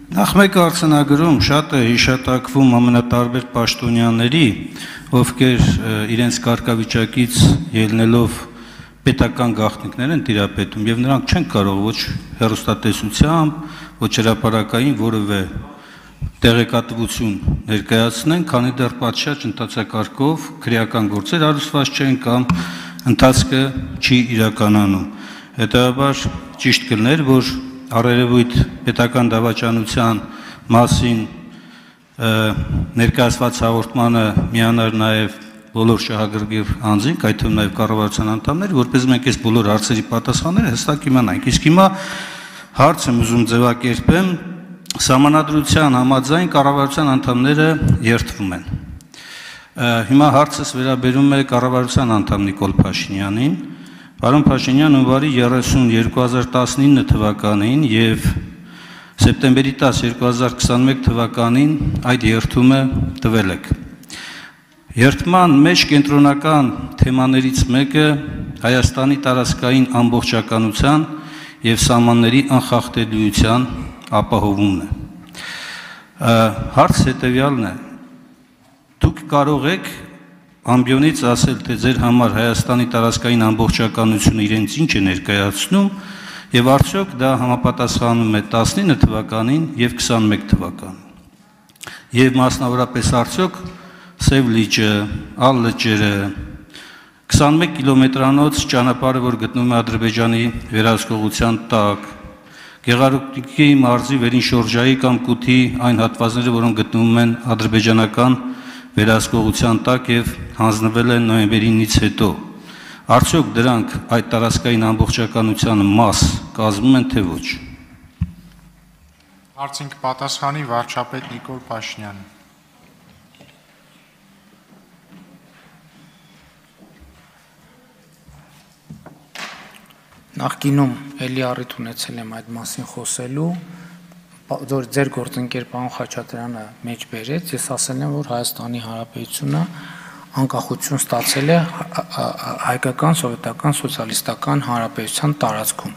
Նախ մեկ արձանագրում շատ է հիշատակվում ամենատարբեր պաշտոնյաների, ովքեր իրենց կարգավիճակից ելնելով պետական գաղտնիքներ են տիրապետում եւ նրանք չեն կարող ոչ հեռուստատեսությամբ, ոչ հրապարակային որևէ տեղեկատվություն ներկայացնեն, քանի դեռ պատշաճ ընթացակարգով քրեական գործեր հարուցված չեն կամ ընթացքը չի իրականանում։ Հետևաբար ճիշտ կլներ, որ առերևույթ պետական դավաճանության մասին ներկայացված հաղորդմանը միանար նաև բոլոր շահագրգիռ անձինք, այդ թվում նաև կառավարության անդամներ, որպես մենք այս բոլոր հարցերի պատասխանները հստակ իմանանք։ Իսկ հիմա հարց եմ ուզում ձևակերպեմ, Սահմանադրության համաձայն կառավարության անդամները երդվում են։ Հիմա հարցս վերաբերում է կառավարության անդամ Նիկոլ Փաշինյանին։ Պարոն Փաշինյան, հունվարի 30 2019 թվականին եւ սեպտեմբերի 10 2021 թվականին այդ երդումը տվել եք։ Երդման մեջ կենտրոնական թեմաներից մեկը Հայաստանի տարածքային ամբողջականության եւ սահմանների անխախտելիության ապահովումն է։ Հարց հետեւյալն է. դուք կարող եք ամբիոնից ասել, թե ձեր համար Հայաստանի տարածքային ամբողջականությունը իրենց ինչ է ներկայացնում եւ արդյոք դա համապատասխանում է 19 թվականին եւ 21 թվականին։ Եվ մասնավորապես արդյոք Սև լիճը, Ալ լճերը, 21 կիլոմետրանոց ճանապարհը, որ գտնվում է Ադրբեջանի վերահսկողության տակ, Գեղարուտիկի մարզի վերին շորժայի կամ կութի այն հատվածները, որոնք գտնվում են ադրբեջանական վերահսկողության տակ եւ հանձնվել են նոյեմբերի 9-ից հետո, արդյոք դրանք այդ տարածքային ամբողջականության մաս կազմում են թե ոչ։ Հարցին կպատասխանի վարչապետ Նիկոլ Փաշինյանը։ Նախկինում էլի առիթ ունեցել եմ այդ մասին խոսելու, որ ձեր գործընկեր պարոն Խաչատրյանը մեջ բերեց, ես ասել եմ, որ Հայաստանի Հանրապետությունը անկախություն ստացել է հայկական սովետական սոցիալիստական հանրապետության տարածքում։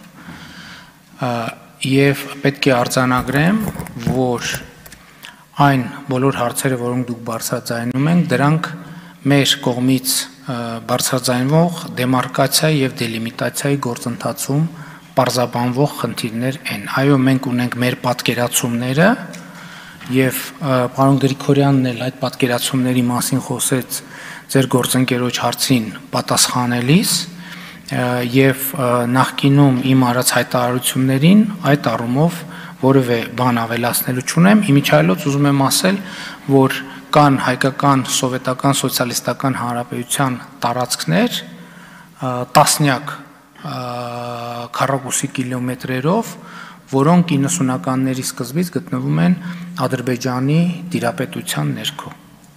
Եվ պետք է արձանագրեմ, որ այն բոլոր հարցերը, որոնք դուք բարձրաձայնում եք, դրանք մեր կողմից բարձրաձայնվող դեմարկացիայի եւ դելիմիտացիայի գործընթացում պարզաբանվող խնդիրներ են։ Այո, մենք ունենք մեր պատկերացումները եւ պարոն Գրիգորյանն էլ այդ պատկերացումների մասին խոսեց ձեր գործընկերոջ հարցին պատասխանելիս եւ նախկինում իմ արած հայտարարություններին այդ առումով որևէ բան ավելացնելու չունեմ, իմիջիայլոց ուզում եմ ասել, որ կան հայկական սովետական սոցիալիստական հանրապետության տարածքներ տասնյակ քառակուսի կիլոմետրերով, որոնք 90-ականների սկզբից գտնվում են Ադրբեջանի տիրապետության ներքո։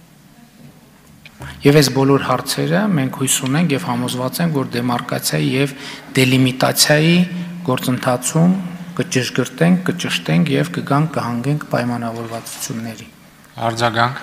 Եվ այս բոլոր հարցերը մենք հույս ունենք եւ համոզված ենք, որ դեմարկացիայի եւ դելիմիտացիայի գործընթացում կճշգրտենք, կճշտենք եւ կգանք կհանգենք պայմանավորվածությունների։ Արձագանք։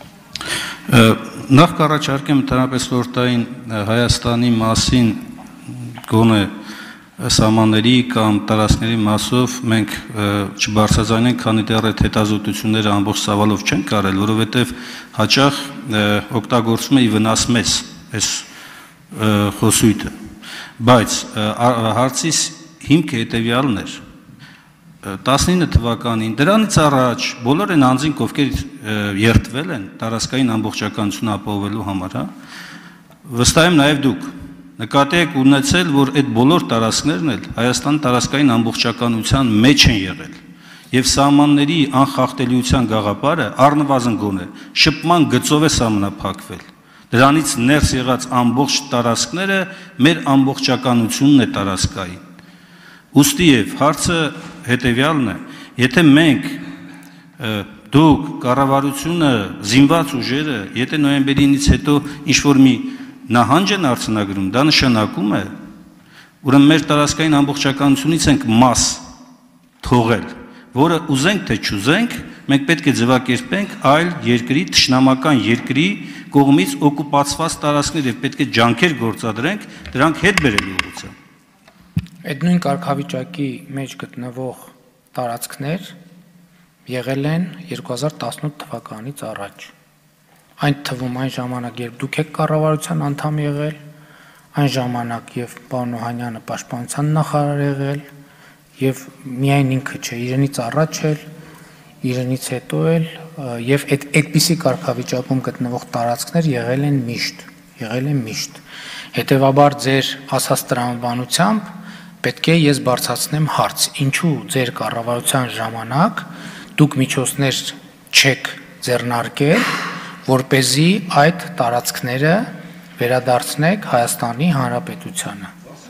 Նախ կառաջարկեմ ընդհանրապես խորհրդային Հայաստանի մասին գոնե սահմանների կամ տարածքների մասով մենք չբարձրացնենք, քանի դեռ այդ հետազոտությունները ամբողջ ծավալով չեն կարել, որովհետև հաճախ օգտագործում է ի վնաս մեզ այս խոսույթը։ Բայց հարցիս հիմքը հետևյալն էր. 19 թվականին դրանից առաջ բոլոր այն անձինք, ովքեր երդվել են տարածքային ամբողջականությունը ապահովելու համար, վստահ եմ նաև դուք նկատի եք ունեցել, որ այդ բոլոր տարածքներն էլ Հայաստանի տարածքային ամբողջականության մեջ են եղել եւ սահմանների անխախտելիության գաղափարը առնվազն գոնե շփման գծով է սահմանափակվել։ Դրանից ներս եղած ամբողջ տարածքները մեր ամբողջականությունն է տարածքային։ Ուստի եւ հարցը հետեւյալն է, եթե մենք դուք կառավարությունը, զինված ուժերը, եթե նոյեմբերի 9-ից հետո ինչ-որ մի նահանջ են արձանագրում, դա նշանակում է, ուրեմն մեր տարածքային ամբողջականությունից ենք մաս թողել, որը ուզենք թե չուզենք, մենք պետք է ձևակերպենք այլ երկրի, թշնամական երկրի կողմից օկուպացված տարածքներ եւ պետք է ջանքեր գործադրենք դրանք հետ բերելու ուղղությամբ։ Այդ նույն կարգավիճակի մեջ գտնվող տարածքներ եղել են 2018 թվականից առաջ։ Այն թվում այն ժամանակ, երբ դուք եք կառավարության անդամ եղել, այն ժամանակ, երբ պարոն Օհանյանը պաշտպանության նախարար եղել, եւ միայն ինքը չէ, իրենից առաջ էլ, իրենից հետո էլ, եւ այդպիսի կարգավիճակում գտնվող տարածքներ եղել են միշտ։ Հետևաբար ձեր ասած տրամաբանությամբ պետք է ես բարձրացնեմ հարց. ինչու ձեր կառավարության ժամանակ դուք միջոցներ չեք ձեռնարկել, որպեսզի այդ տարածքները վերադարձնեք Հայաստանի Հանրապետությանը։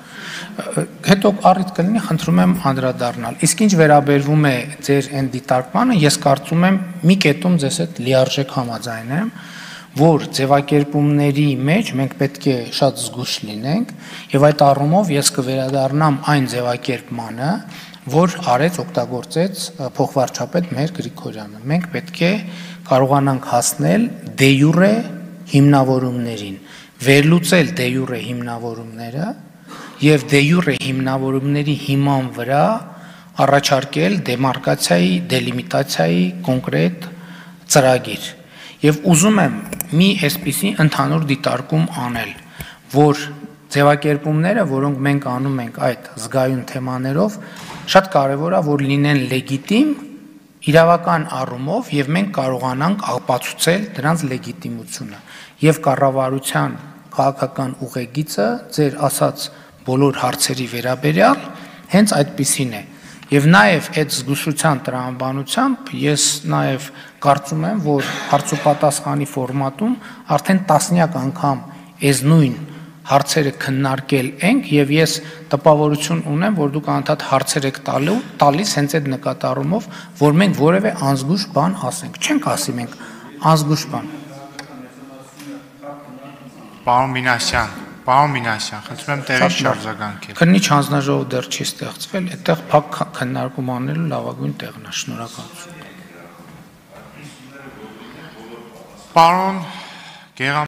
Հետո առիթ կլինի, խնդրում եմ անդրադառնալ։ Իսկ ինչ վերաբերվում է ձեր այն դիտարկմանը, ես կարծում եմ մի կետում ձեզ հետ լիարժեք համաձայն եմ, որ ձևակերպումների մեջ մենք պետք է շատ զգույշ լինենք, եւ այդ առումով ես կվերադառնամ այն ձևակերպմանը, որ արեց օգտագործեց փոխվարչապետ Մհեր Գրիգորյանը։ Մենք պետք է կարողանանք հասնել դե յուրե հիմնավորումներին, վերլուծել դե յուրե հիմնավորումները եւ դե յուրե հիմնավորումների հիման վրա առաջարկել դեմարկացիայի, դելիմիտացիայի կոնկրետ ծրագիր։ Եվ ուզում եմ մի այսպիսի ընդհանուր դիտարկում անել, որ ձևակերպումները, որոնք մենք անում ենք այդ զգայուն թեմաներով, շատ կարևոր է, որ լինեն լեգիտիմ իրավական առումով եւ մենք կարողանանք ապացուցել դրանց լեգիտիմությունը։ Եվ կառավարության քաղաքական ուղեգիծը ձեր ասած բոլոր հարցերի վերաբերյալ հենց այդպիսին է։ Եվ նաև այդ զգուշության տրամաբանությամբ ես նաև կարծում եմ, որ հարցուպատասխանի ֆորմատում արդեն տասնյակ անգամ այս նույն հարցերը քննարկել ենք եւ ես տպավորություն ունեմ, որ դուք անդադ հարցեր եք տալիս հենց այդ նկատառումով, որ մենք որևէ անզգույշ բան ասենք։ Չենք ասի մենք անզգույշ բան։ Պարոն Մինասյան, խնդրում եմ տեղից չարձագանքել։ Քննիչ հանձնաժողով դեռ չի ստեղծվել, այդտեղ փակ քննարկում անելու լավագույն տեղն է, շնորհակալություն։ Պարոն Գեղամ